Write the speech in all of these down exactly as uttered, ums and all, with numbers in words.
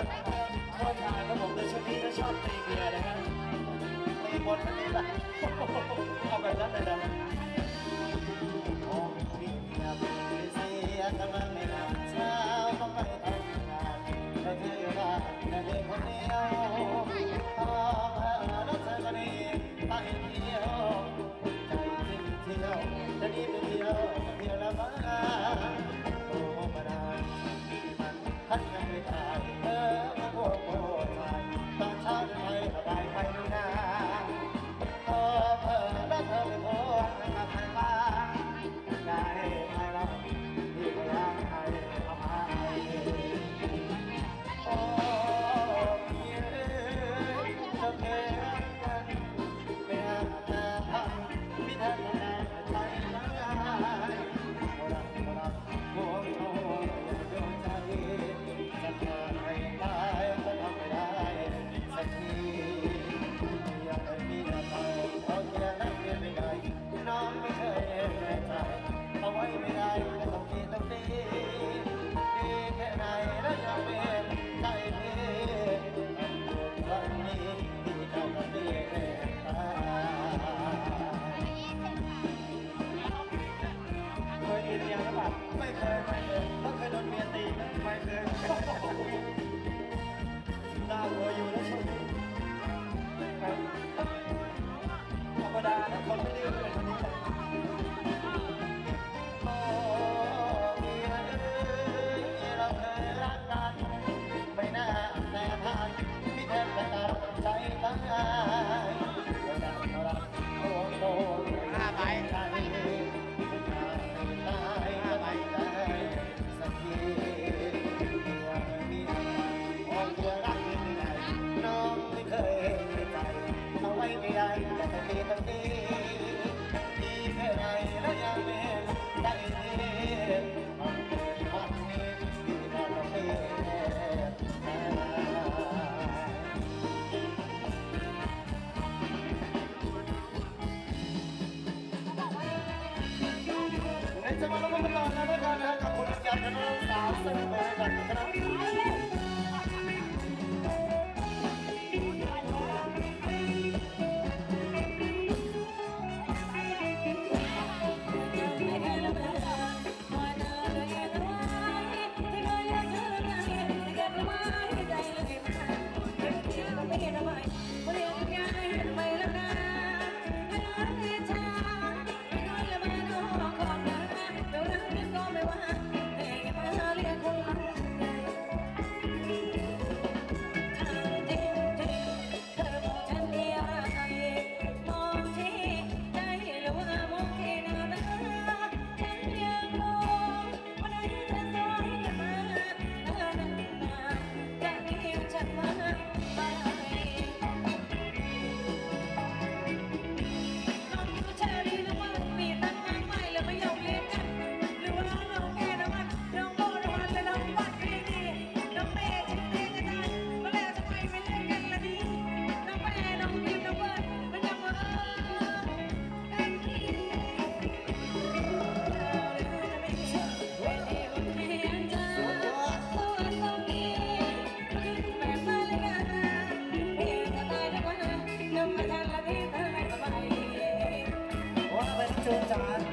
โทษทานครับผมในช่วงนี้ถ้าชอบตีเบียร์นะครับตีบนอันนี้แหละเอาแบบนั้นเลยนะโอ้พี่เมียพี่เสียกำลังในงานเช้าต้องไปทำงานแต่เธออยู่บ้านแต่เด็กคนเดียวท้องหาแล้วเธอก็ดีไปเที่ยวใจจริงเที่ยวจะดีไปเที่ยวเที่ยวแล้วบ้างโอ้มาได้มันทันยังไม่ตายเออมาโคตรโคตรตายตอนเช้าจะไปสบายไปดูนาเออเธอแล้วเธอไปโคตรกับใครบ้างได้ไหมล่ะที่ก็อยากให้ทำให้โอ้พี่เอ๋ยเธอเคยรักกันไม่อาจจะทำมิได้แน่ใจนะโอ้รักโอ้รักโอ้โอ้อย่าโดนใจจะทำให้ตายก็ทำไม่ได้สักทียังไม่มีอะไรเพราะแค่นั้นเพียงไม่ได้น้องไม่เคยแน่ใจเอาไว้ไม่ได้ก็ต้องมีต้องดีดีแค่ไหนแล้วยังเป็นใจพี่วันนี้ที่เจ้าก็ดีแค่ตาเคยตีเมียหรือเปล่าไม่เคยไม่เคยเพราะเคยโดนเมียตีไม่เคยน่ากลัวอยู่นะช่วงนี้ธรรมดานะคนไม่ดื้อเป็นคนนี้โอ้เมียเอ้ยเราเคยรักกันไม่น่าแต่ทางพี่แทบจะตัดใจตายเราดังรักโอ้โหห้าใบตายตายก็ไม่ได้สักทียังมีโอ้เธอรักยังไงน้องไม่เคยในใจเอาไว้ไม่ได้แต่ต้องดีต้องดีดีแค่ไหนแล้วยังไม่ได้ดีมันเป็นวันนี้ที่เราต้องมีจะมาลงมาต่อนะทุกท่านนะครับกับคุณยันทนาสาวเสมอกันนะครับจูจาน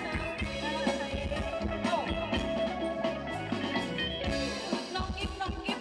น้องกิ๊บน้องกิ๊บ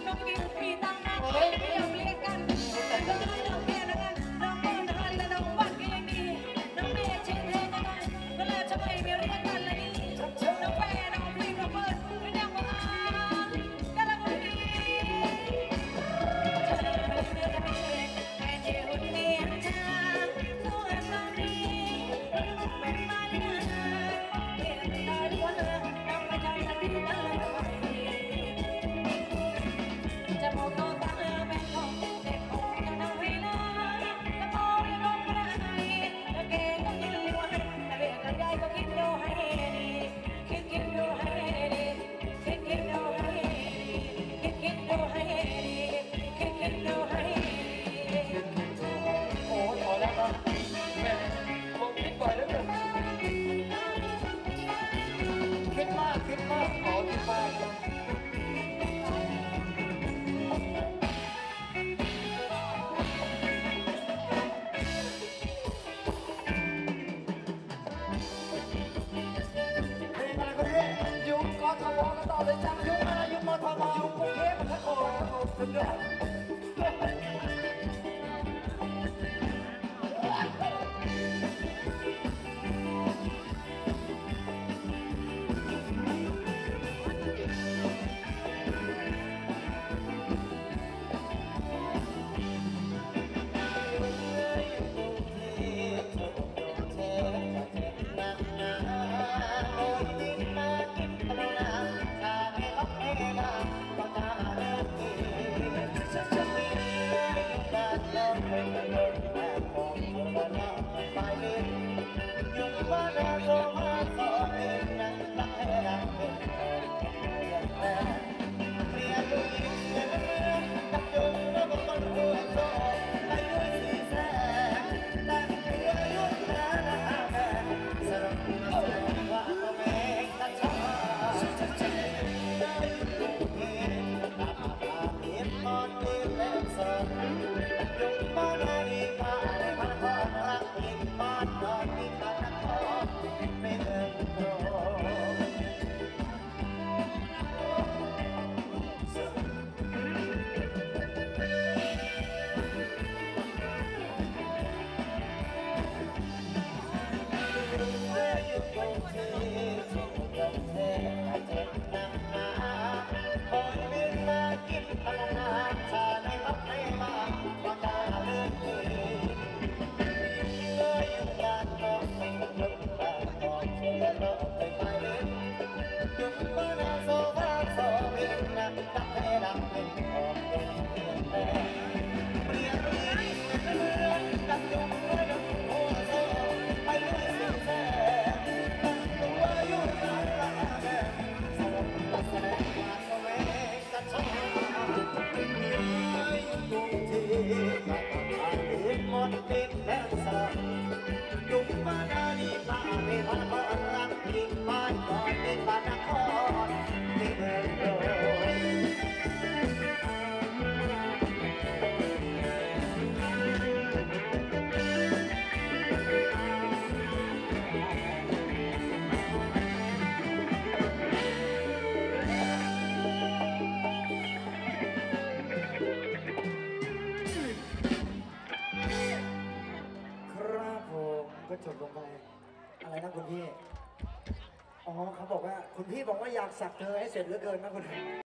สุดยอดก็จบลงไปอะไรนะคุณพี่อ๋อเขาบอกว่าคุณพี่บอกว่าอยากสักเธอให้เสร็จเหลือเกินนะคุณ